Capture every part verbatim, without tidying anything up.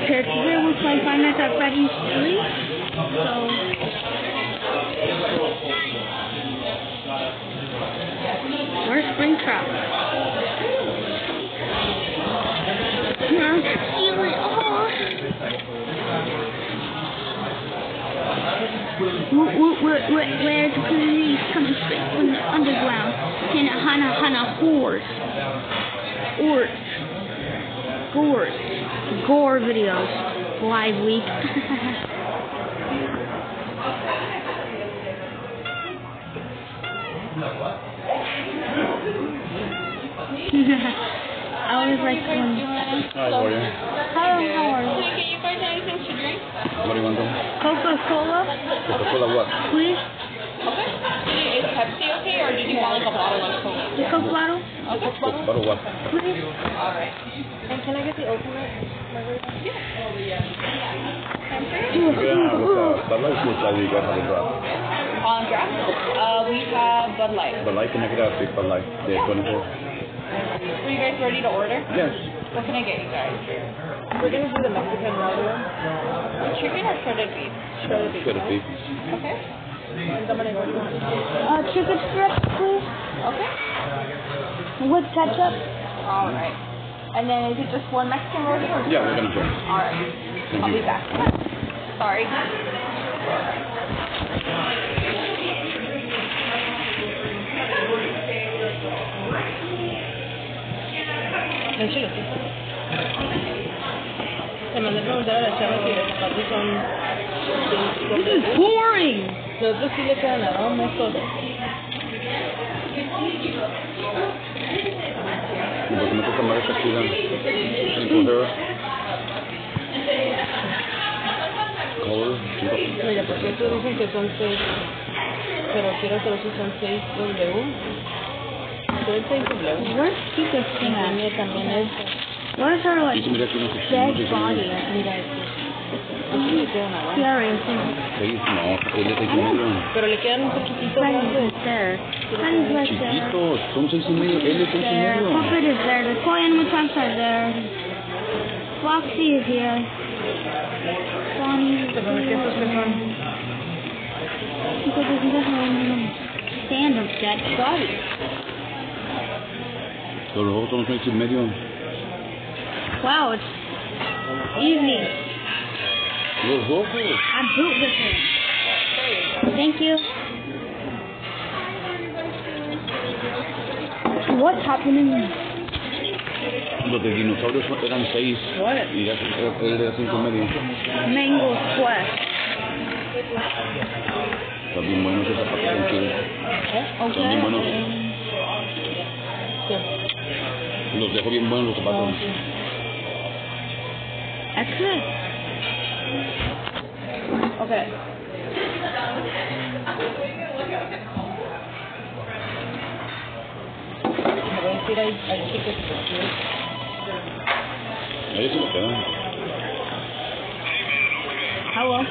Okay, today we're playing Five Nights at Freddy's three. So, where's Springtrap? Yeah, steal it all. Where, where, where, where's the police coming straight from the underground? Can a hana hana horse? Or gore, gore videos, live week. I always like when. Hi, how are you? Hello, how are you? Can I get you guys anything to drink? What do you want them? Coca-Cola? Coca-Cola what? Please? Okay. Is Pepsi okay, or did you want like a bottle of Coke? The Coke bottle? A Coke bottle? Bottle what? Please? Alright. And can I get the ultimate margarita? Yeah. Yeah, with uh, Bud Light, which I you guys have a draft. On draft? Uh, we have Bud Light. Bud Light, can I get a big Bud Light? The twenty-four. Are you guys ready to order? Yes. What can I get you guys? We're gonna do the Mexican ramen. Chicken or shredded beef? Shredded beef. Shredded beef. Okay. And Dominic, what do you want? Uh, chicken strips, please. Okay. With ketchup. Alright. And then is it just one Mexican roti or? Yeah, we're gonna try. Alright. I'll you. be back. Sorry. Te mandé a preguntar a la chava si los zapatos son... This is boring. Los otros sí le quedan a Roma, todo. Porque me gusta más esta chida. Encoger. Color. Mira, porque estos dicen que son seis, pero quiero saber si son seis W. Son seis W. Where's Chica's thing at? También, también es... What is her, like, Y mira aquí no sé si dead no sé si body? Mira, aquí le quedan a Roma. Scary, I think. seis, no, él es seis y medio. Pero le quedan un poquitito Freddy's grandes. is there. Freddy's right there. Chiquitos, son seis y medio, él es seis y There. medio. Puppet is there. The toy animatronics are there. Foxy is here. Bonnie is Pero que estos que son... Chica doesn't have a stand of dead body. Pero los otros son seis y medio. Wow, it's easy. Los ojos. I boot with him. Thank you. What's happening? Los de dinosaurios eran seis. What? Y ya él era cinco y medio. Mango Quest. Están bien buenos esos zapatos, son chidos. Están bien buenos. ¿Qué? Los dejo bien buenos los zapatos. Excellent. Okay. Me voy a decir al, al chico que Ahí se lo quedan. Hello.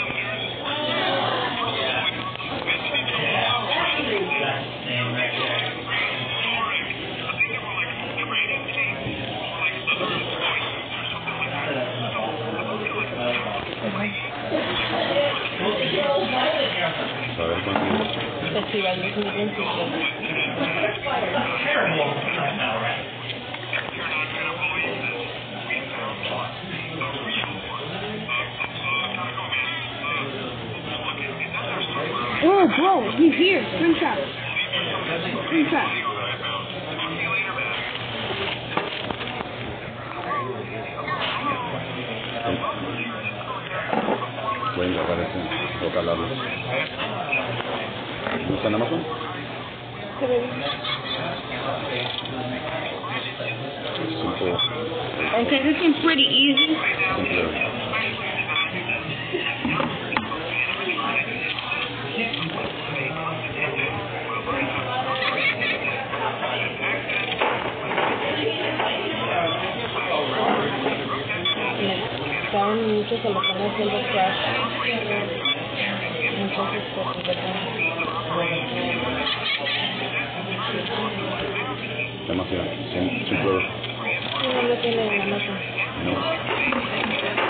A ver cuánto. Festival dos mil veintisiete. Oh, bro, he's here. Springtrap. Springtrap. Pueden grabar este o calarlo. ¿No está en Amazon? Simple. Okay, this seems pretty easy. Simple. Estaban muchos a lo que no haciendo crash. Entonces, pues, ¿verdad? Demasiado. Simple. No lo tiene en Amazon. No.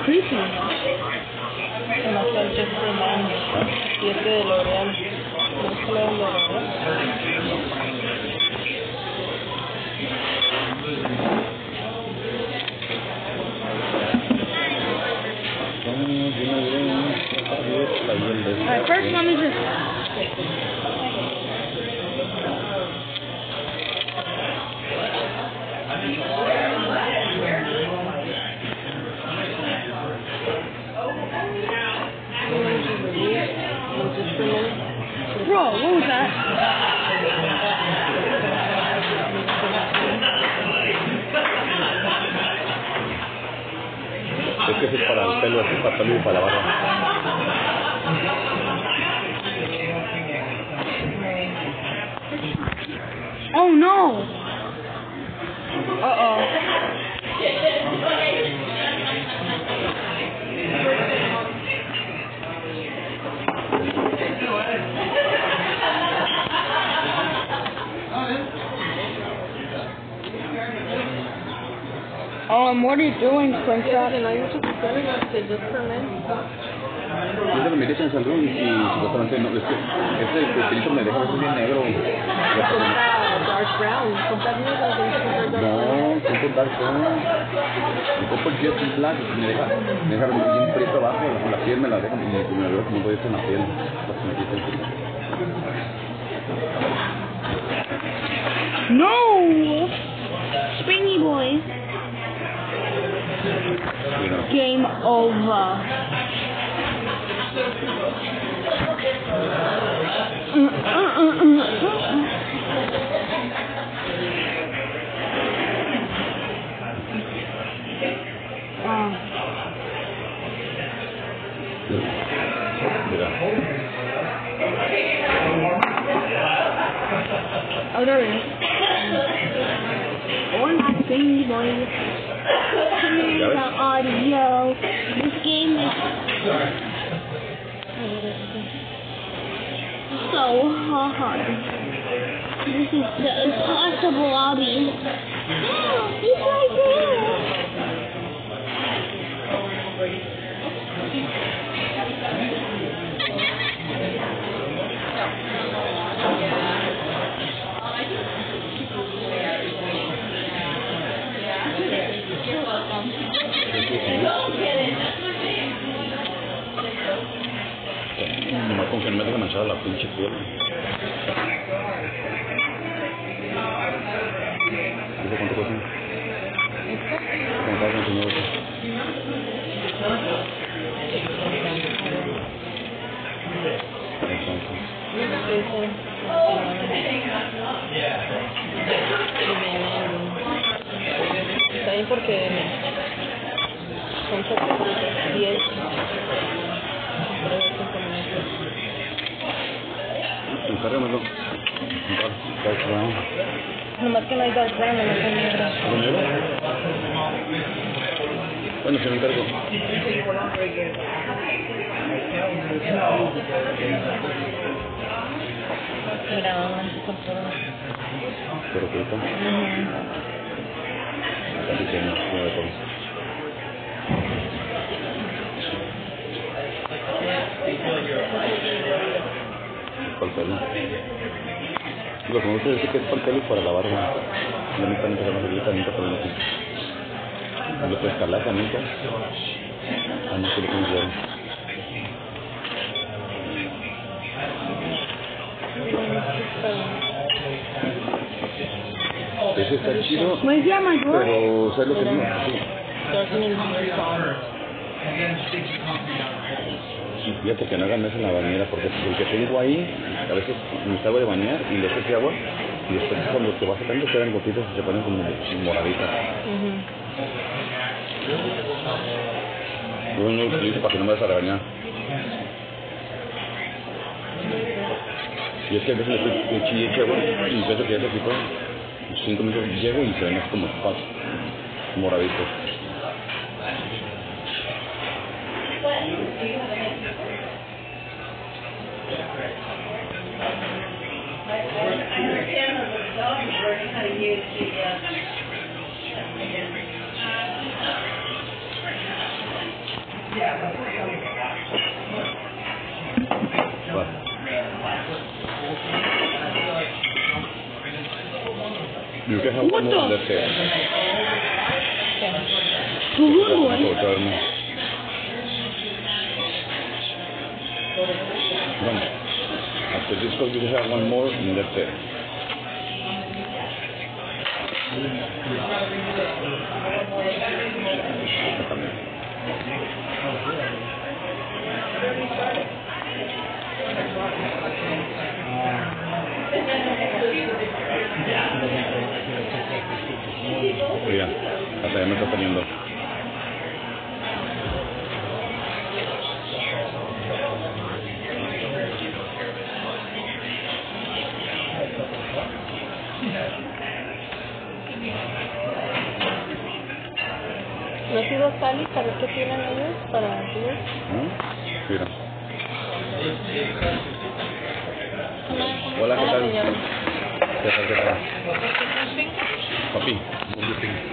creepy. Demasiado Jeffrey Man. Y este de L'Oreal. ¿No es que le dan de L'Oreal? Alright, first let me just... Bro, what was that? Es que eso es para el pelo, eso es para el pelo y para la barba. Oh no! Uh-oh. Um, what are you doing, Springtrap? ¿No hay muchos tutoriales de Jeffrey Man? Yo se lo miré en San Luis y supuestamente no, es que este pelito me deja ver bien negro. Compra Dark Brown. Compra negro, tienes que comprar Dark Brown. No, compro Dark Brown. Compro el Jet Black y me deja, me deja bien frito abajo, la, la piel me la deja y me veo como voy a en la piel. Pues me quita el frío. No! Springy boy. Game over. Mm, mm, mm, mm, mm. Ah. Mira. Oh, there it is. Oh, my springy boy. The audio. This game is so hard. This is the impossible lobby. It's right there. Nomás con que no me deje manchar la pinche piel. ¿Dice cuánto cuesta? ¿Cómo estás enseñando eso? Está bien porque son diez. Encárgamelo. Dark Brown. Nomás que no hay Dark Brown, nomás hay negro. ¿Lo negro? Bueno, se me encargo. Mira, con todo. Pero que está. Así que no, no de todo. Para el pelo. Lo que me gusta decir que es para el pelo y para la barba. Yo nunca me tengo que nunca también aquí. No lo puedes calar también, pues. Ah, no sé lo que me lleva. Ese está chido, ¿Cómo se llama, bro? pero ¿sabes lo que no? Sí. Y fíjate que no hagan eso en la bañera, porque el que tengo ahí, a veces me salgo de bañar y le echo agua, y después cuando te vas sacando quedan gotitas y se ponen como moraditas. Yo no lo utilizo para que no me vayas a regañar. Y es que a veces le echo y echo agua, y pienso que ya se quitó. Cinco minutos llego y se ven así como pas, moraditos. You can have What one more the? on that side. The good one. So turn. Come. After this one, you have one more in that side. Mira, hasta ya me está saliendo. ¿No ha sido Sally para ver qué tienen ellos? Para ellos. ¿Mm? Mira. Hola, ¿qué tal? ¿Qué tal, qué tal? Papi, what do you think?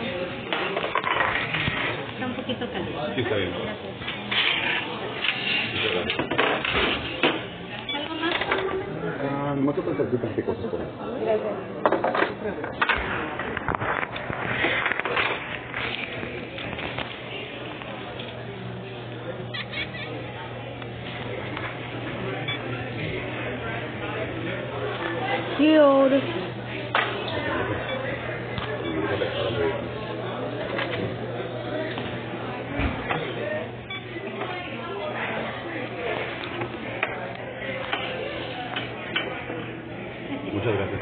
Está un poquito caliente. Sí, está bien. ¿Algo más? Ah, nomás otras tarjetas de cosas por ahí. Gracias. Cute. Muchas gracias.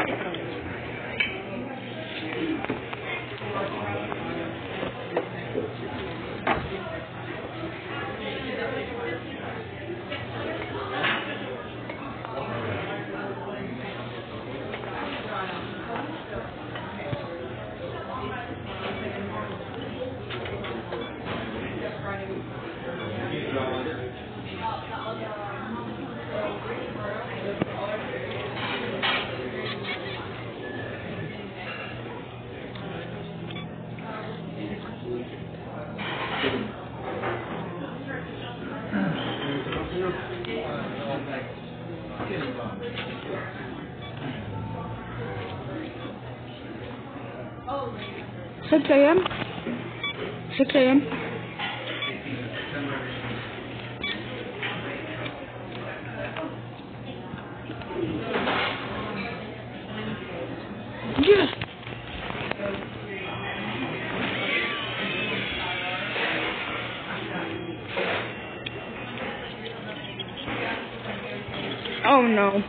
six a m six a m Yes! Oh no.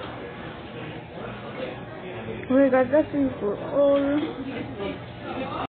We got that thing for all.